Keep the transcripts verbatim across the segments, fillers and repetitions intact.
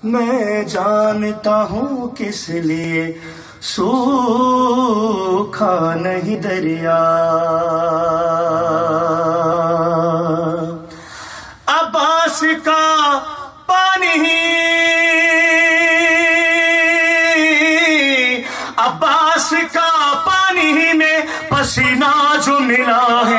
میں جانتا ہوں کس لیے سوکھا نہیں دریا، عباس کا پانی عباس کا پانی میں پسینہ جو ملا ہے،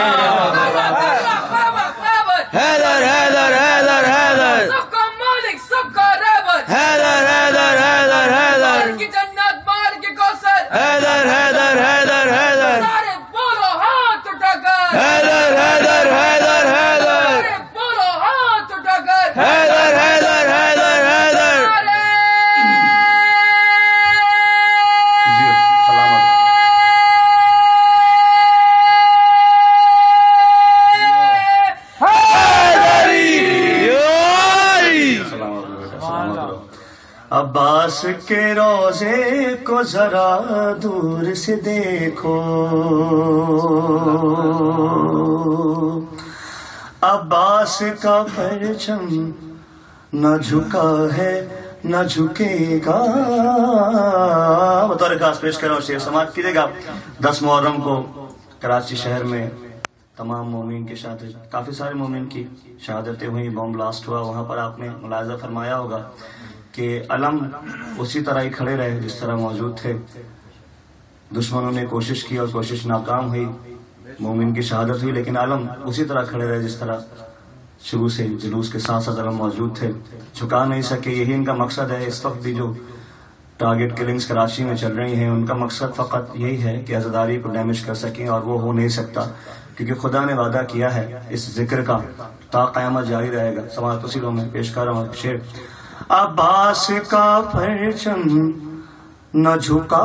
حیدر حیدر حیدر حیدر سب کا مالک سب کا رہبر، حیدر حیدر حیدر حیدر کی جنت مار کے کوثر، حیدر حیدر حیدر حیدر سارے بولو ہاتھ اٹھا کر، حیدر حیدر حیدر حیدر سارے بولو ہاتھ اٹھا کر، حیدر حیدر حیدر حیدر عباس کے روزے کو ذرا دور سے دیکھو، عباس کا پرچم نہ جھکا ہے نہ جھکے گا۔ بطور خاص پیش کر رہا ہوں، شعر سماعت کیجیے گا۔ دس محرم کو کراچی شہر میں تمام مومن کی شہادت، کافی سارے مومن کی شہادتیں ہوئی، بم بلاسٹ ہوا، وہاں پر آپ نے ملاحظہ فرمایا ہوگا کہ علم اسی طرح ہی کھڑے رہے جس طرح موجود تھے۔ دشمنوں نے کوشش کی اور کوشش ناکام ہوئی، مومن کی شہادت ہوئی، لیکن علم اسی طرح کھڑے رہے جس طرح شروع سے جلوس کے ساتھ ساتھ علم موجود تھے، جھکا نہیں سکے۔ یہی ان کا مقصد ہے۔ اس وقت بھی جو ٹارگٹ کلنگز کراچی میں چل رہی ہیں، ان کا مقصد فقط یہی ہے کہ عزاداری کو ڈیمیج کر سکیں، اور وہ ہو نہیں سکتا، کیونکہ خدا نے وعدہ کیا ہے اس ذکر کا تا قیامت جاری رہے گا۔ سماعت اسی لوگ میں پیش کر رہا ہوں شعر۔ عباس کا پرچم نہ جھکا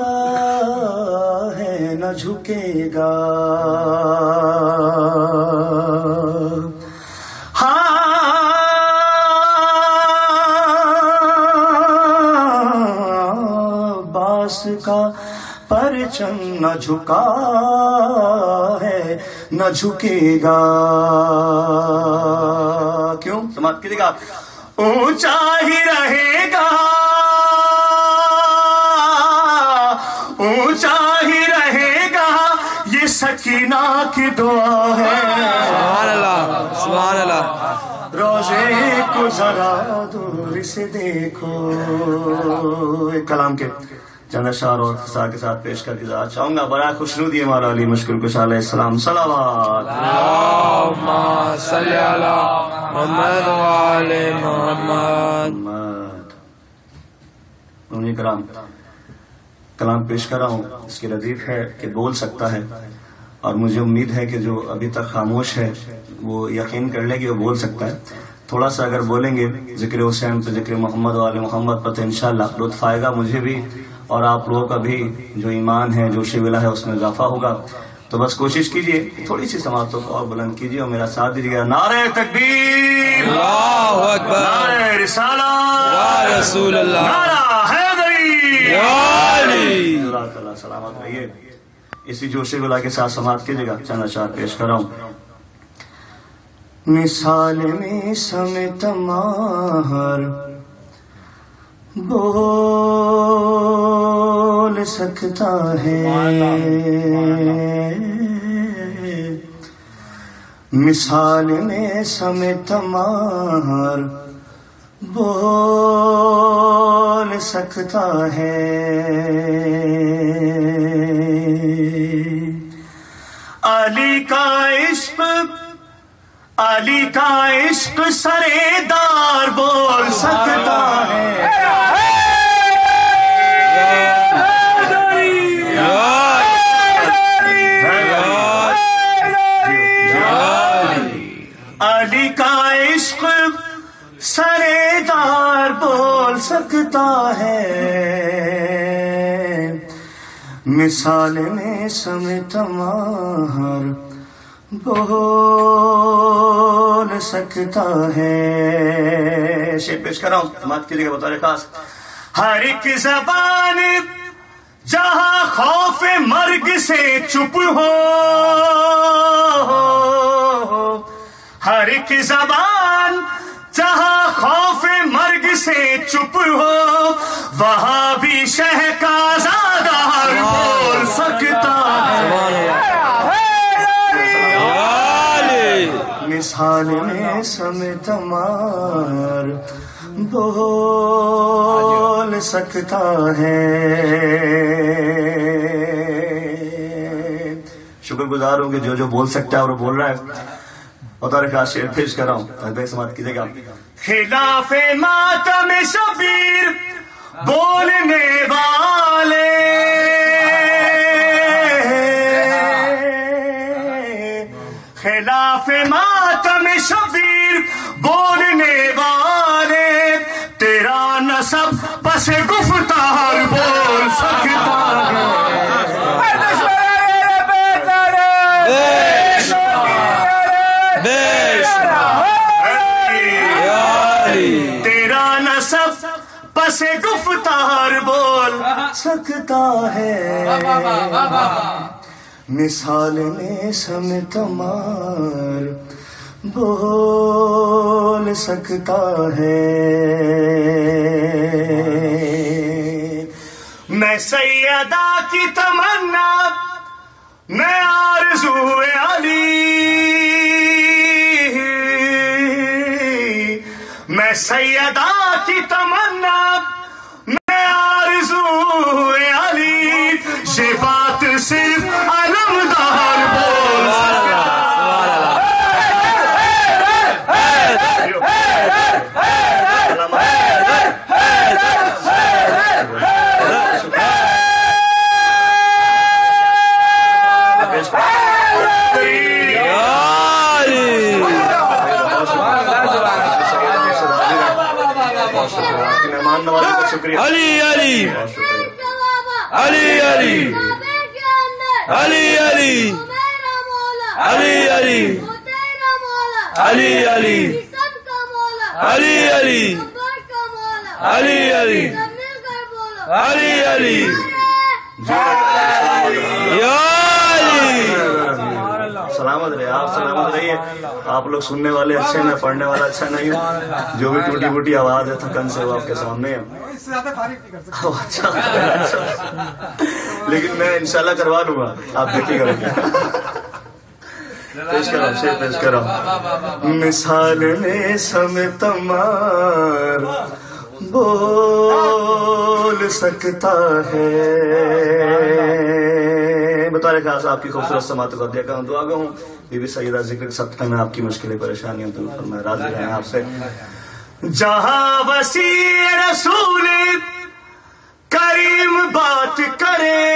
ہے نہ جھکے گا، ہاں عباس کا پرچم نہ جھکا ہے نہ جھکے گا۔ کیوں؟ سماعت کیجیے گا۔ اونچا ہی رہے گا، اونچا ہی رہے گا، یہ سکینہ کی دعا ہے۔ سبحان اللہ سبحان اللہ۔ روزے کو ذرا دور سے دیکھو۔ ایک کلام کے چند اشعار اور خسا کے ساتھ پیش کر کے ذات چاہوں گا۔ برائے خوشنودی مولا علی مشکل کشا علیہ السلام صلوات۔ اللہم صلی علی محمد وآل محمد۔ انہیں کرام کلام پیش کر رہا ہوں، اس کی ردیف ہے کہ بول سکتا ہے، اور مجھے امید ہے کہ جو ابھی تک خاموش ہے وہ یقین کر لے کہ وہ بول سکتا ہے۔ تھوڑا سا اگر بولیں گے ذکر حسین پہ، ذکر محمد وآل محمد پر، تو انشاءاللہ لطف آئے گا مجھے بھی، اور آپ لوگوں کا بھی جو ایمان ہے، جو شیولہ ہے، اس میں اضافہ ہوگا۔ تو بس کوشش کیجئے تھوڑی سی سماعتوں کو اور بلند کیجئے اور میرا ساتھ دیجیے گا۔ نعرہ تکبیر، اللہ اکبر، نعرہ رسالہ، یا رسول اللہ، نعرہ حیدری، یا علی۔ اللہ تعالیٰ سلامت رہیے۔ اسی جوش گلا کے ساتھ سماعت کیجیے گا۔ چند اشعار پیش کر رہا ہوں۔ مثال میں سمت ماہر بول سکتا ہے، مثال میں سمت ماہر بول سکتا ہے، علی کا عشق علی کا عشق سرے دار بول سکتا ہے، علی کا عشق سرے دار بول سکتا ہے، مثال میں سمت ماہر بول سکتا ہے۔ شعر پیش کر رہا ہوں، سماعت کیجیے گا بطور خاص۔ ہر ایک زبان جہاں خوف مرگ سے چپ ہو، ہر ایک زبان جہاں خوف مرگ سے چپ ہو وہاں بھی شہ کا زیادہ بول سکتا ہے. مثال میں سمت مار بول سکتا ہے. شکر گزار ہوں کہ جو جو بول سکتا ہے اور وہ بول رہا ہے. بطور خاص شعر پیش کر رہا ہوں, تاکہ سماعت کیجیے گا. خلاف ماتم شبیر بولنے والے خلاف ماتم شبیر بولنے والے تیرا نسب بس گفتار بول سکتا ہے. تیرا نسب بس گفتار بول سکتا ہے. مثال میں سمت مار بول سکتا ہے. میں سیدہ کی تمنا میں آرزو علی میں سیدہ کی تمنا میں آرزو علی یہ بات صرف علمدار بول سکتا شکریہ. علی علی علی علی علی علی علی علی علی علی علی علی علی علی علی علی یا علی. سلامت رہے آپ, سلامت رہیے. آپ لوگ سننے والے اچھے, میں پڑھنے والا اچھا نہیں ہوں. جو بھی ٹوٹی بوٹی آواز ہے تھکن سے وہ آپ کے سامنے ہے. اچھا لیکن میں انشاءاللہ کروا لوں گا, آپ دیکھیے گا. پیش کرو شیر پیش کرو. مثال میں سمت مار بول سکتا ہے. بطور خاص آپ کی خوبصورت سماعت کو دیا کروں. دعا گا ہوں بی بی سیدہ ذکر کے صدقہ میں آپ کی مشکلیں پریشانیاں دور فرمائے. راضی رہیں آپ سے. جہاں وسیع رسول کریم بات کرے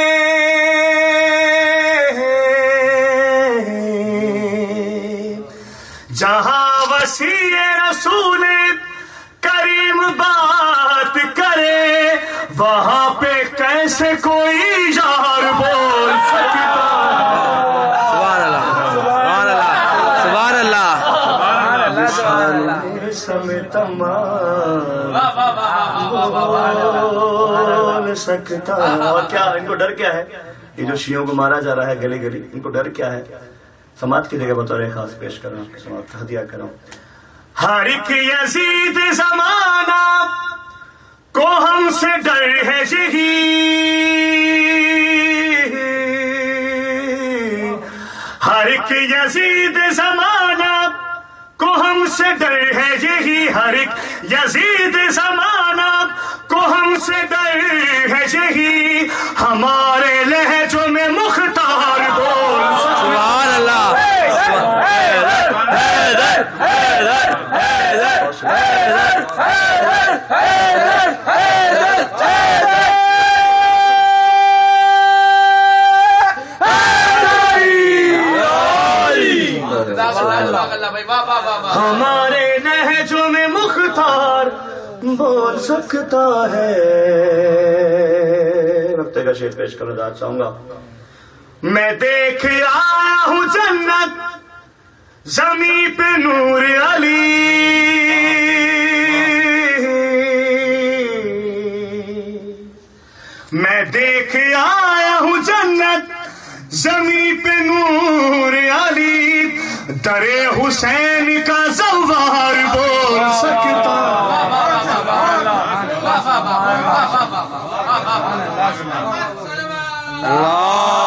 جہاں وسیع رسول کریم بات کرے وہاں پہ کیسے کوئی یار بول سکتا. سبحان اللہ سبحان اللہ سبحان اللہ. سمت مار بول سکتا. اور کیا ان کو ڈر کیا ہے؟ یہ جو شیعوں کو مارا جا رہا ہے گلی گلی, ان کو ڈر کیا ہے؟ سماعت کی جگہ بطور خاص پیش کر رہا ہوں, سماعت کا ہدیہ کر رہا ہوں. ہر ایک یزید زمانہ کو ہم سے ڈر ہے یہی ہر ایک یزید زمانہ کو ہم سے ڈر ہے یہی ہر ایک یزید زمانہ کو ہم سے ڈر ہے یہی ہمارے لہجوں میں مختار بول سبحان اللہ. ہمارے لہجوں میں مختار بول سکتا ہے. ہفتے کا شعر پیش کرنا چاہوں گا. میں دیکھ آیا ہوں جنت زمین پہ نور علی میں دیکھ آیا ہوں جنت زمین پہ نور علی در حسین کا زوار بول سکتا. اللہ